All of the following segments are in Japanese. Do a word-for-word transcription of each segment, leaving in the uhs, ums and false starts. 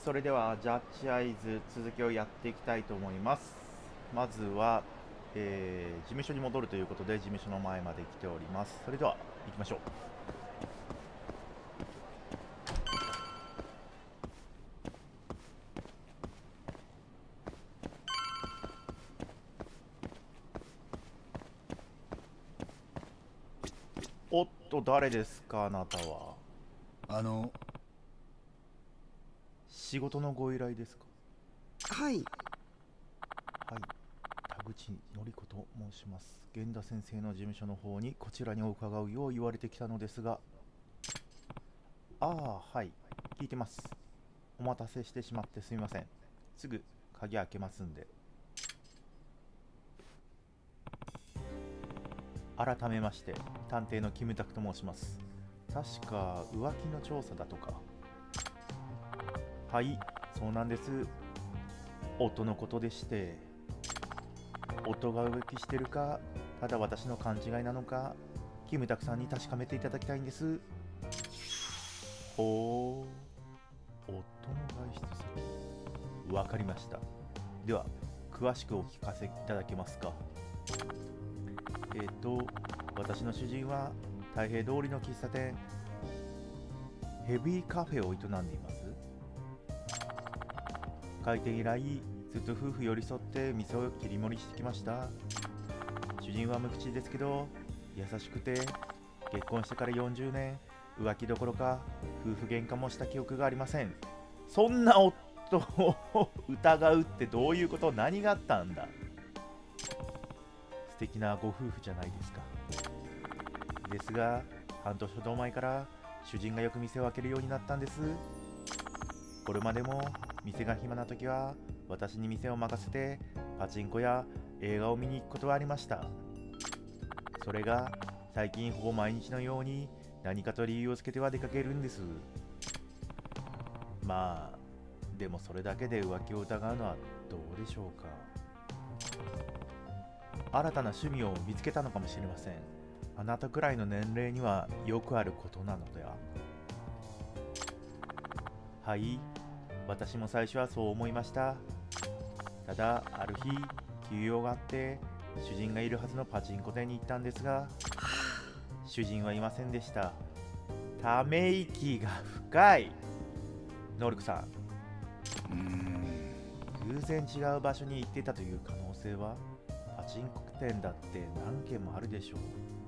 それではジャッジアイズ続きをやっていきたいと思います。まずは、えー事務所に戻るということで事務所の前まで来ております。それでは行きましょう。おっと、誰ですかあなたは。 あの、 仕事のご依頼ですか？ はい、 はい、田口典子と申します。源田先生の事務所の方にこちらに伺うよう言われてきたのですが。ああ、はい、聞いてます。お待たせしてしまってすみません。すぐ鍵開けますんで。改めまして探偵のキムタクと申します。確か浮気の調査だとか。はい、そうなんです。夫のことでして、夫が浮気してるか、ただ私の勘違いなのか、キムタクさんに確かめていただきたいんです。ほう、夫の外出先。わかりました。では詳しくお聞かせいただけますか？えっ、と私の主人は太平通りの喫茶店ヘビーカフェを営んでいます。開店以来ずっと夫婦寄り添って店を切り盛りしてきました。主人は無口ですけど優しくて、結婚してからよんじゅうねん浮気どころか夫婦喧嘩もした記憶がありません。そんな夫を疑うってどういうこと？何があったんだ？素敵なご夫婦じゃないですか。ですが半年ほど前から主人がよく店を開けるようになったんです。これまでも店が暇な時は私に店を任せてパチンコや映画を見に行くことはありました。それが最近ほぼ毎日のように何かと理由をつけては出かけるんです。まあでもそれだけで浮気を疑うのはどうでしょうか。新たな趣味を見つけたのかもしれません。あなたくらいの年齢にはよくあることなのでは。はい、私も最初はそう思いました。ただある日休養があって主人がいるはずのパチンコ店に行ったんですが、主人はいませんでした。ため息が深い。ノルクさん、 うーん、 偶然違う場所に行ってたという可能性は？パチンコ店だって何軒もあるでしょ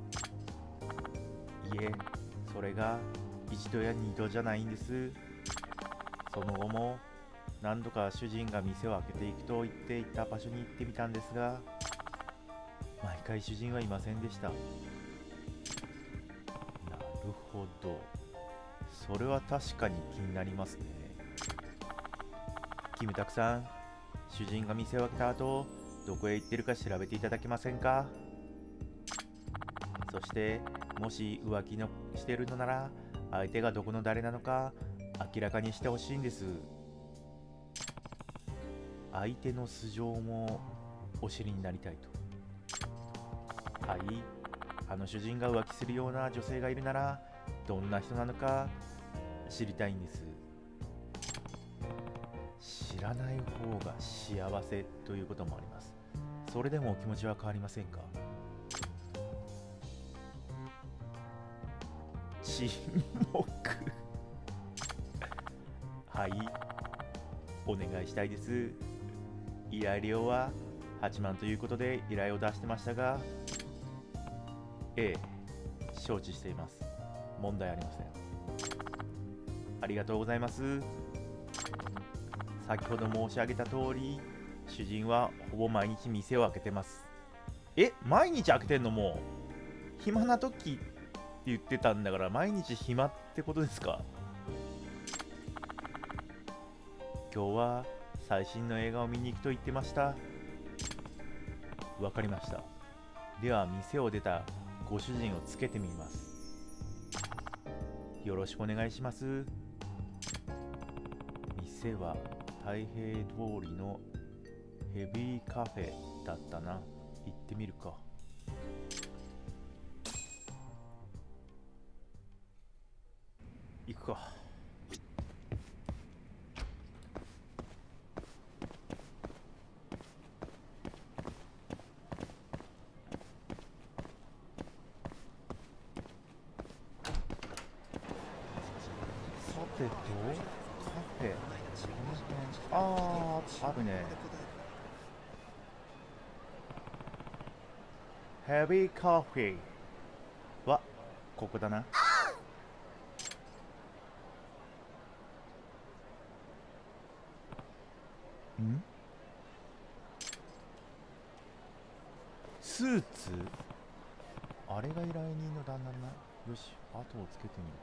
う。いえ、それが一度や二度じゃないんです。その後も何度か主人が店を開けていくと言っていた場所に行ってみたんですが、毎回主人はいませんでした。なるほど、それは確かに気になりますね。キムタクさん、主人が店を開けた後どこへ行ってるか調べていただけませんか？そしてもし浮気のしてるのなら相手がどこの誰なのか明らかにしてほしいんです。相手の素性もお知りになりたいと。はい、あの主人が浮気するような女性がいるならどんな人なのか知りたいんです。知らない方が幸せということもあります。それでもお気持ちは変わりませんか？沈黙はい、お願いしたいです。依頼料ははちまんということで依頼を出してましたが、ええ、承知しています。問題ありません。ありがとうございます。先ほど申し上げた通り、主人はほぼ毎日店を開けてます。え、毎日開けてんの？もう暇な時って言ってたんだから毎日暇ってことですか？今日は最新の映画を見に行くと言ってました。わかりました。では店を出たご主人をつけてみます。よろしくお願いします。店は太平通りのヘビーカフェだったな。行ってみるか。行くか。 テとカフェ、この辺、あー、あるね。ヘビーカフェはここだな。ん？スーツ？あれが依頼人の旦那な。よし、後をつけてみる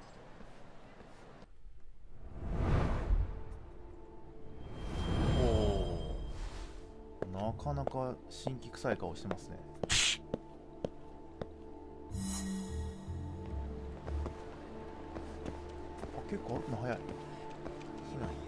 か。おお、なかなか新規臭い顔してますね。あ、結構歩くの早い。そうなんや。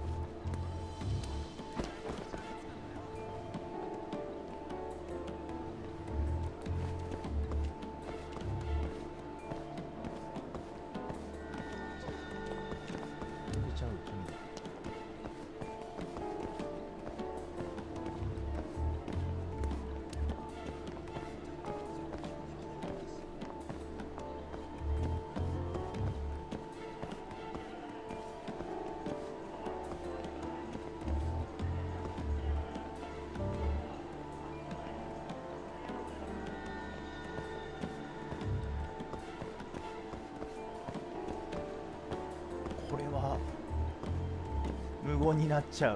これは無言になっちゃう。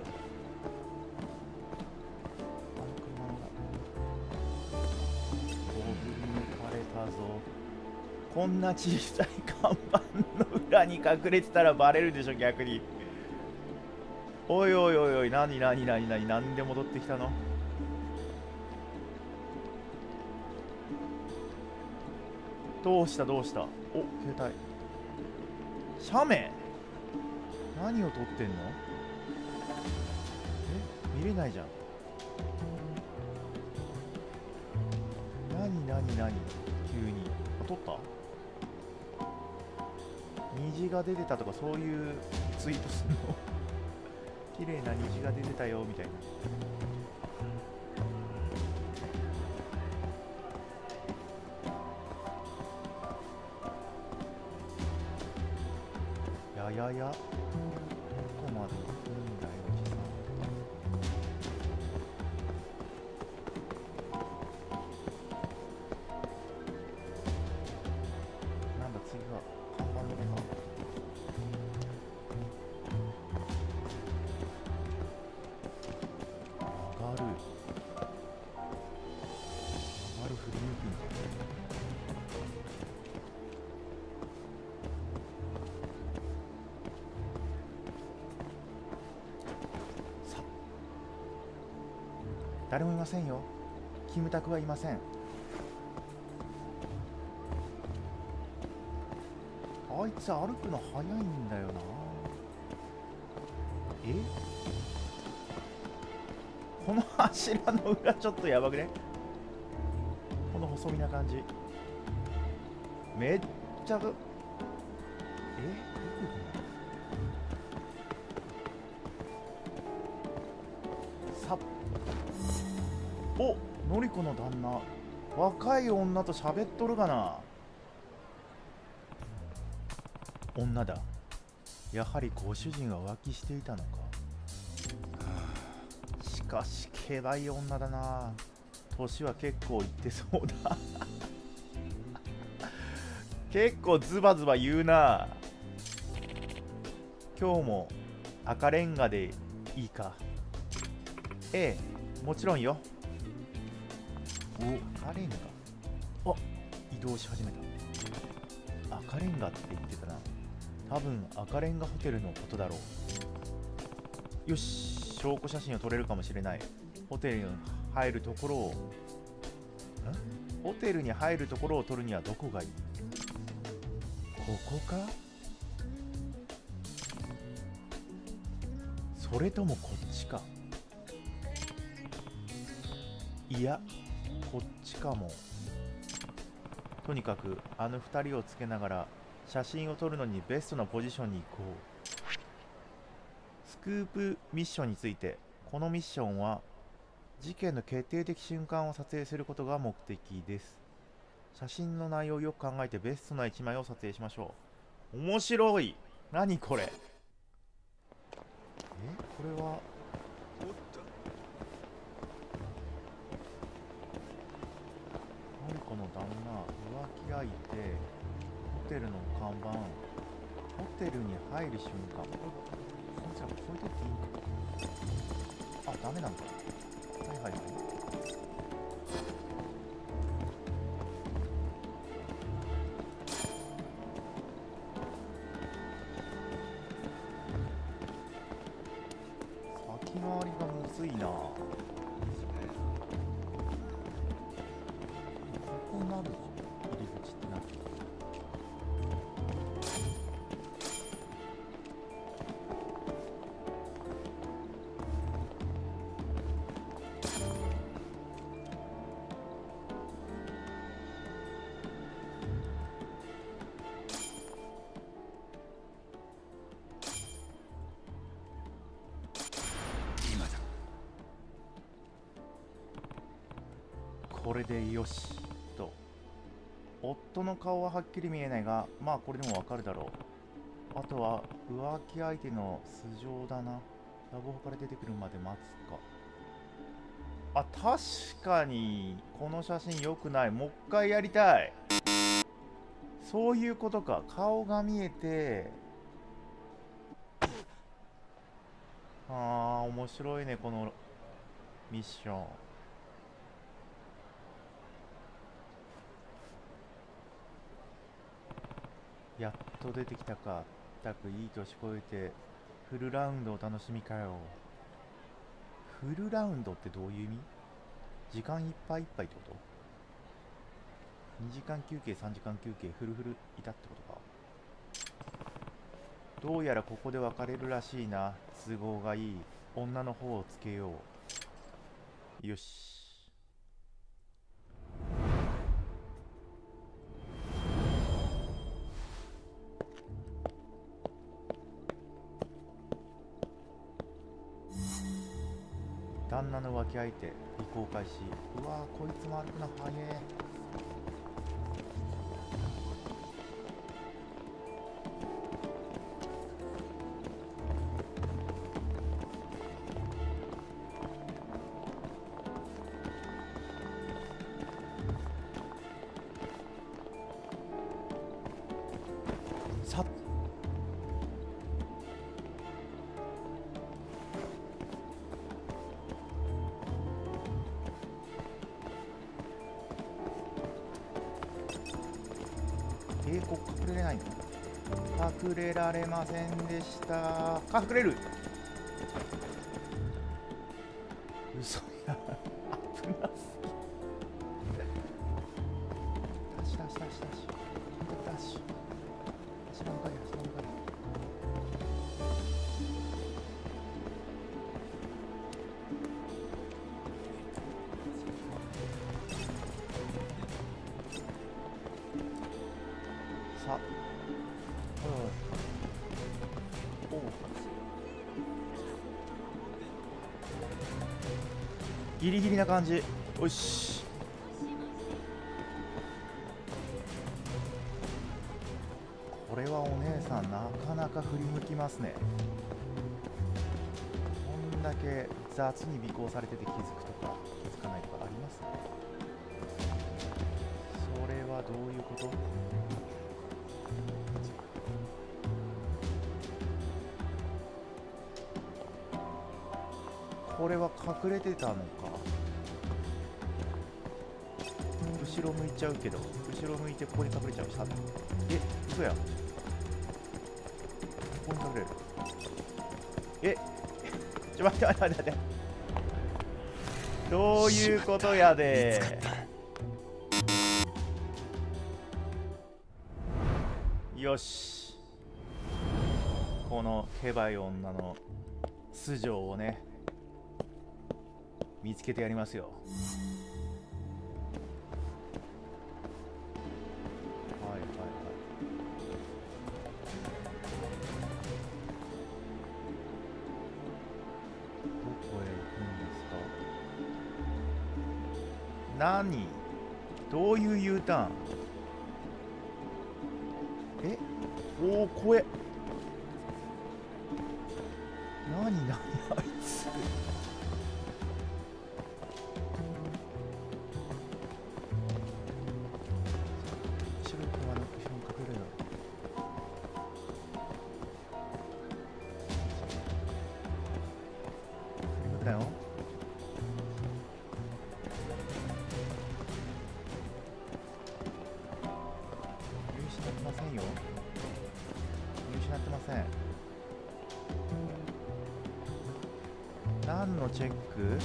あの車の5分抜かれたぞ。こんな小さい看板の裏に隠れてたらバレるでしょ、逆に。おいおいおいおい、なになになになに、なんで戻ってきたの？どうしたどうした。お、携帯写メ。何を撮ってんの？え、見れないじゃん。何何何急に。あ、撮った？虹が出てたとかそういうツイートするの？綺麗な虹が出てたよみたいな。ややや、どこまで行くんだよ、おじさん。なんだ、次は看板の目か。上がる。上がる振り向くんだ。誰もいませんよ。キムタクはいません。あいつ歩くの早いんだよな。え？この柱の裏ちょっとやばくね？この細身な感じ。めっちゃ、え？どこ行くの？さっ、お、のりこの旦那、若い女と喋っとるがな。女だ。やはりご主人は浮気していたのか。しかしけばい女だな。年は結構いってそうだ。結構ズバズバ言うな。今日も赤レンガでいいか。ええ、もちろんよ。お、赤レンガ。あ、移動し始めた。赤レンガって言ってたな。多分赤レンガホテルのことだろう。よし、証拠写真を撮れるかもしれない。ホテルに入るところを、んホテルに入るところを撮るにはどこがいい？ここか？それともこっちか？いや、こっちかも。とにかくあのふたりをつけながら写真を撮るのにベストなポジションに行こう。スクープミッションについて。このミッションは事件の決定的瞬間を撮影することが目的です。写真の内容をよく考えてベストないちまいを撮影しましょう。面白い。 何これ。え、これはマリコの旦那、浮気相手、ホテルの看板、ホテルに入る瞬間。そいつらこいとっていいんか。あ、ダメなんだ。はいはいはい。先回りがむずいな。ここになるぞ、入り口ってなる。 今だ。 これでよしと。夫の顔ははっきり見えないが、まあこれでもわかるだろう。あとは浮気相手の素性だな。ラブホから出てくるまで待つか。あ、確かにこの写真良くない。もう一回やりたい。そういうことか。顔が見えて、あー面白いねこのミッション。やっと出てきたか。ったくいい年こえてフルラウンドお楽しみかよ。フルラウンドってどういう意味？時間いっぱいいっぱいってこと？ に 時間休憩、さんじかん休憩、フルフルいたってことか。どうやらここで別れるらしいな。都合がいい。女の方をつけよう。よし。旦那の浮気相手、尾行開始。うわー、こいつも歩くな、早え。さっえー、ここ隠れれないの？隠れられませんでした。隠れる。嘘や。危なすぎ。ダッシュダッシュダッシュダッシュ。ダッシュ。足の向かい、足の向かい。さあ、うん、おう、ギリギリな感じ。よし。これはお姉さんなかなか振り向きますね。こんだけ雑に尾行されてて気づくとか気づかないとかありますね。それはどういうこと？これは隠れてたのか。後ろ向いちゃうけど、後ろ向いてここに隠れちゃう。さえ、嘘や。ここに隠れる。え、ちょ待って待って待って待って。どういうことやで。よし。このケバい女の素性をね、見つけてやりますよ。はいはいはい。どこへ行くんですか？何？どういう U ターン？え？おお、怖え。 何何あいつ。後ろにはなく後ろに隠れるよ。振り向くなよ。見失ってませんよ。見失ってません。何のチェック？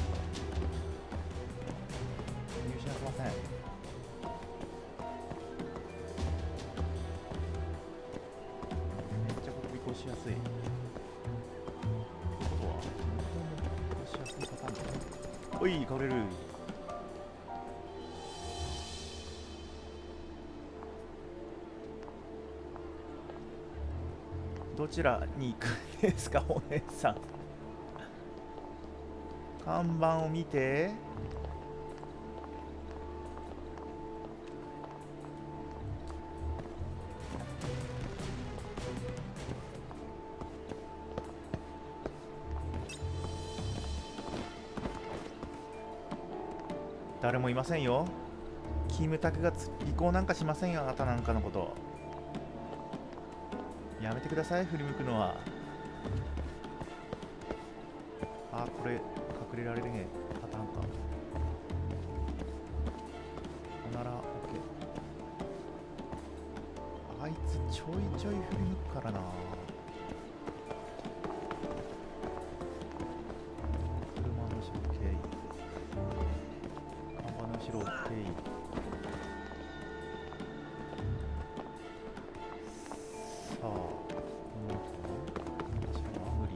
見失ってません。めっちゃ飛び越しやすい。ってことは飛び越しやすいパターンだな。おい、隠れる。どちらに行くんですか、お姉さん。看板を見て。誰もいませんよ。キムタクがつ尾行なんかしませんよ、あなたなんかのこと。やめてください、振り向くのは。あ、これ隠れられるね、パターンか。おなら OK。 あいつちょいちょい振り向くからな。車の後ろ OK、 看板の後ろ OK。 さあ、この後私は無理。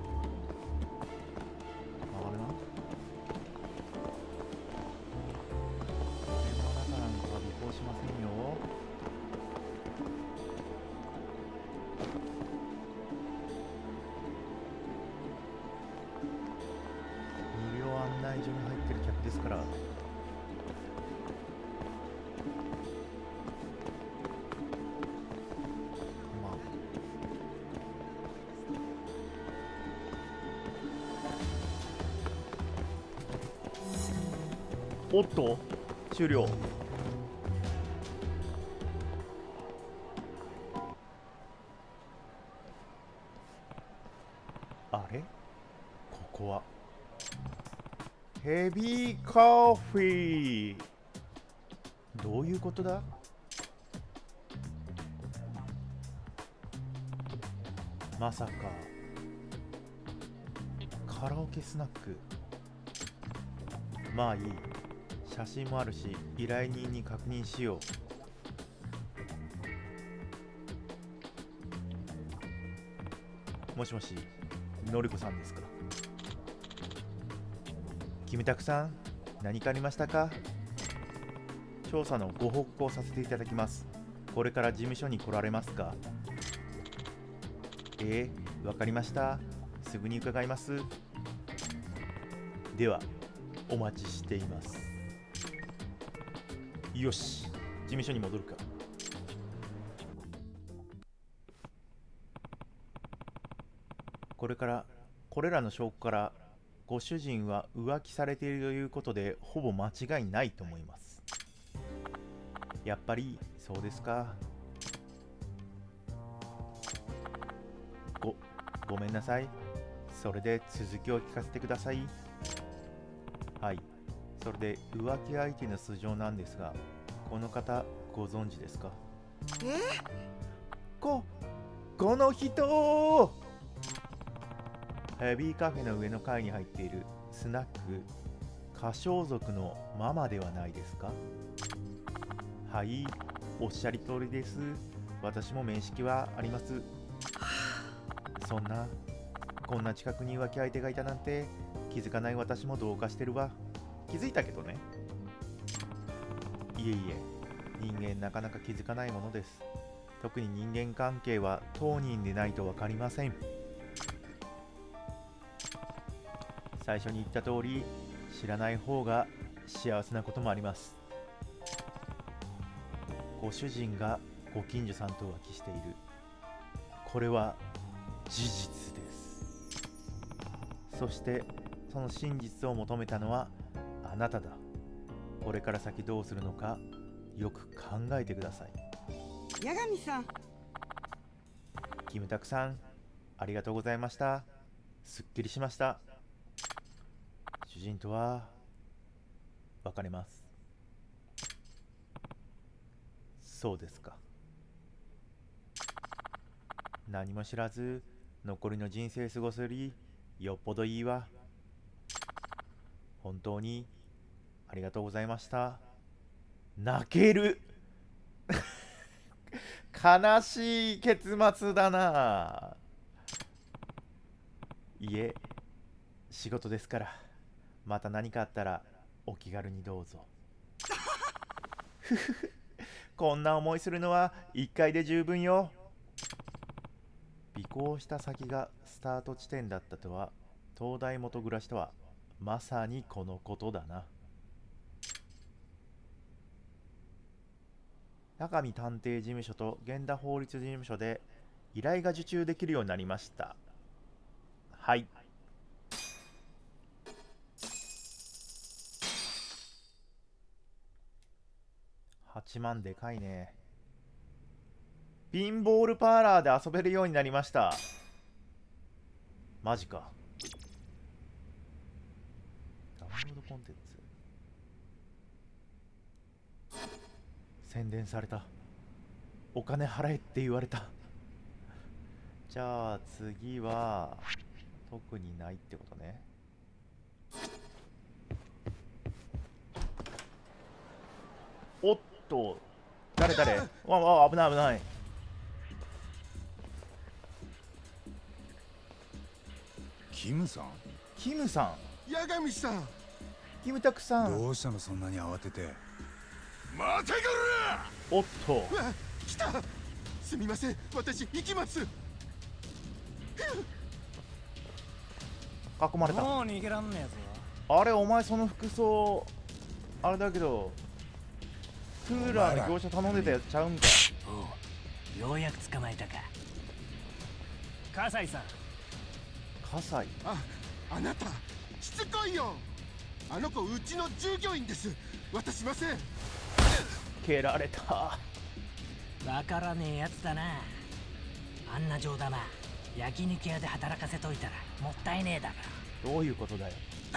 曲がるな。電話中なんかは尾行しませんよ。無料案内所に入ってる客ですから。おっと、終了。あれ、ここはヘビーコーヒー。どういうことだ。まさかカラオケスナック。まあいい、写真もあるし依頼人に確認しよう。もしもし、のりこさんですか。キムタクさん、何かありましたか。調査のご報告をさせていただきます。これから事務所に来られますか。えー、わかりました。すぐに伺います。ではお待ちしています。よし、事務所に戻るか。これからこれらの証拠からご主人は浮気されているということでほぼ間違いないと思います。やっぱりそうですか。ごごめんなさい。それで続きを聞かせてください。はい、それで浮気相手の素性なんですが、この方ご存知ですか。 えここの人、ヘビーカフェの上の階に入っているスナック歌唱族のママではないですか。はい、おっしゃる通りです。私も面識はあります。そんなこんな近くに浮気相手がいたなんて気づかない私もどうかしてるわ。気づいたけどね。いえいえ、人間なかなか気づかないものです。特に人間関係は当人でないと分かりません。最初に言った通り、知らない方が幸せなこともあります。ご主人がご近所さんと浮気している。これは事実です。 そしてその真実を求めたのはあなただ。これから先どうするのかよく考えてください。 八神さん。 キムタクさん、ありがとうございました。すっきりしました。主人とは別れます。そうですか。何も知らず残りの人生過ごすよりよっぽどいいわ。本当にありがとうございました。泣ける悲しい結末だな。いえ、仕事ですから、また何かあったらお気軽にどうぞ。こんな思いするのはいっかいで十分よ。尾行した先がスタート地点だったとは、東大元暮らしとはまさにこのことだな。八神探偵事務所と源田法律事務所で依頼が受注できるようになりました。はい。はちまんでかいね。ピンボールパーラーで遊べるようになりました。マジか。ダウンロードコンテンツ宣伝された。お金払えって言われた。じゃあ次は特にないってことね。おっと、誰誰。わわ、危ない危ない。 キムさん。 キムさん。 八神さん。 キムタクさん。 どうしたの、そんなに慌てて。 待てくれ。 おっと。 うわ、来た。すみません、私行きます。 囲まれた。 もう逃げらんねえぞ。 あれ、お前その服装あれだけど、クーラーの業者頼んでたやつちゃうんか。 おう、ようやく捕まえたか。葛西さん。 葛西。 あ、あなたしつこいよ。あの子うちの従業員です。渡しません。 蹴られた。 わからねえやつだな。あんな上玉焼肉屋で働かせといたらもったいねえだろ。 どういうことだよ。 あ、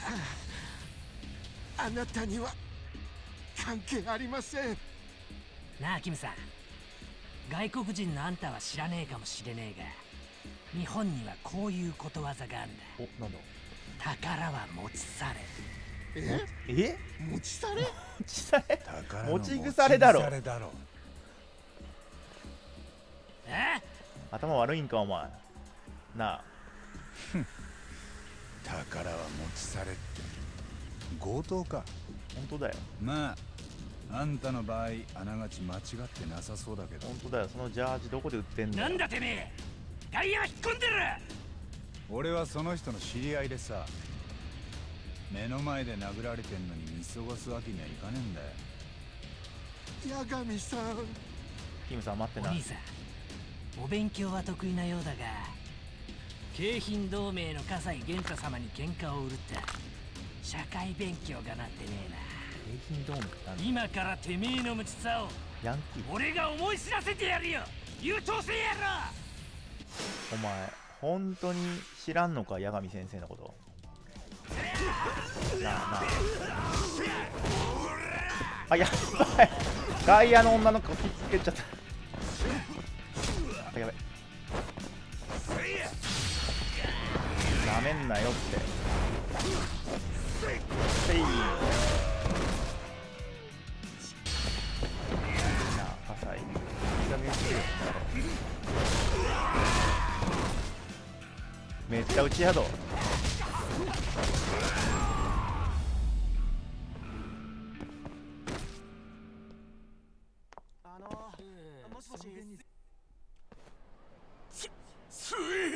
あ、あなたには関係ありません。 なあキムさん、外国人のあんたは知らねえかもしれねえが、日本にはこういうことわざがあんだ。 お、なんだ。 宝は持ち去れ。 ええ持ち去れ。 持ち去れ。 宝の持ち腐れだろ。 持ち腐れだろ。 え？ 頭悪いんかお前。なあ。 宝は持ち去れって強盗か。 本当だよ。 まああんたの場合あながち間違ってなさそうだけど。 本当だよ。そのジャージどこで売ってんだよ。 なんだてめえ、タイヤ引っ込んでる。 俺はその人の知り合いでさ、目の前で殴られてんのに見過ごすわけにはいかねえんだよ。 八神さん。 キムさん待ってな。 お兄さん、お勉強は得意なようだが、京浜同盟の葛西源太様に喧嘩を売るって社会勉強がなってねえな。 京浜ドームってなんだ。 今からてめえの無知さをヤンキー。 俺が思い知らせてやるよ、優等生やお前本当に知らんのか、八神先生のこと。なあなあ。あ、やばい。外野の女の子引っつけちゃった。あ、やばい。なめんなよって。せい。なあ、葛西。膝見つけるよ。めっちゃ打ち宿。 あのもしもし。 すい。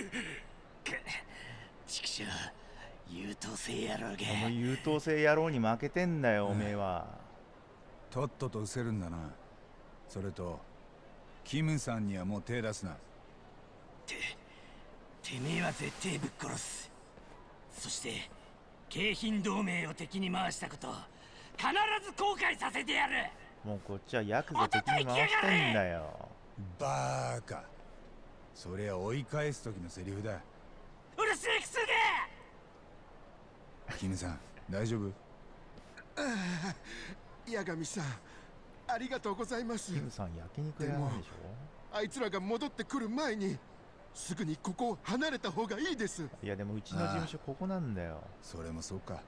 畜生、優等生野郎が。 この優等生野郎に負けてんだよ、おめえは。 とっとと失せるんだな。それとキムさんにはもう手出すな。 て、てめえは絶対ぶっ殺す。 そして京浜同盟を敵に回したこと必ず後悔させてやる。 もうこっちはヤクザ敵に回してんだよ。 バーカ、そりゃ追い返す時のセリフだ。 うるせえくせえ。 キムさん大丈夫？ 八神さん、ありがとうございます。 キムさん焼肉屋なんでしょ。 あいつらが戻ってくる前にすぐにここを離れた方がいいです。 いやでもうちの事務所ここなんだよ。 それもそうか。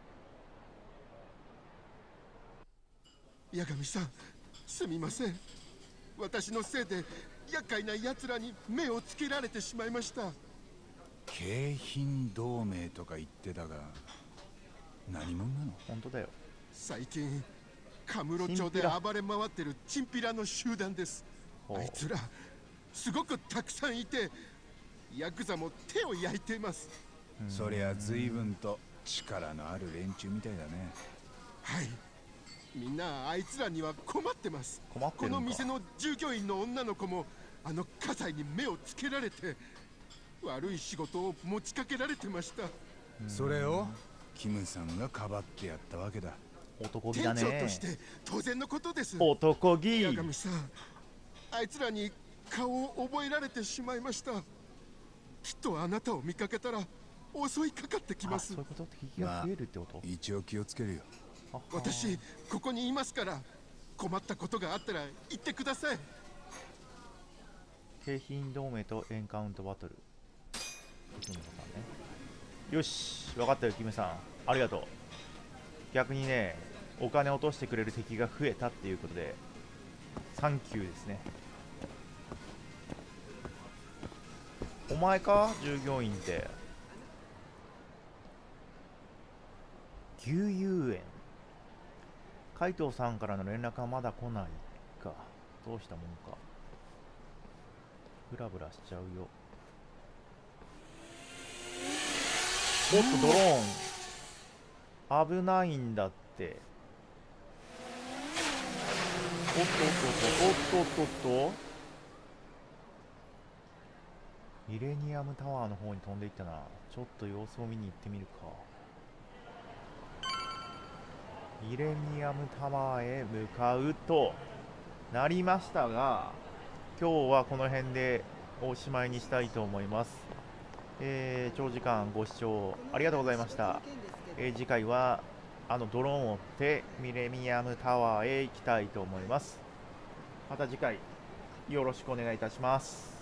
八神さん、すみません。私のせいで厄介な奴らに目をつけられてしまいました。 京浜同盟とか言ってたが何者なの？ 本当だよ。 最近カムロ町で暴れ回ってるチンピラの集団です。あいつらすごくたくさんいてヤクザも手を焼いています。 そりゃ随分と力のある連中みたいだね。 はい、みんなあいつらには困ってます。 困ってるんか。 この店の従業員の女の子もあの火災に目をつけられて悪い仕事を持ちかけられてました。 それをキムさんがかばってやったわけだ。 男気だね。 店長として当然のことです。 男気。 八神さん、あいつらに顔を覚えられてしまいました。きっとあなたを見かけたら襲いかかってきます。 そういうことって敵が増えるってこと、まあ、 一応気をつけるよ。 私ここにいますから困ったことがあったら言ってください。 京浜同盟とエンカウントバトル。よし、分かったよキムさん、ありがとう。逆にね、お金落としてくれる敵が増えたっていうことでサンキューですね。お前か従業員って。牛遊園。海藤さんからの連絡はまだ来ないか。どうしたもんか。ブラブラしちゃうよ。おっとドローン危ないんだって。おっとおっとおっとおっとおっとおっとミレニアムタワーの方に飛んでいったな。ちょっと様子を見に行ってみるか。ミレニアムタワーへ向かうとなりましたが、今日はこの辺でおしまいにしたいと思います。えー、長時間ご視聴ありがとうございました。えー、次回はあのドローンを追ってミレニアムタワーへ行きたいと思います。また次回よろしくお願いいたします。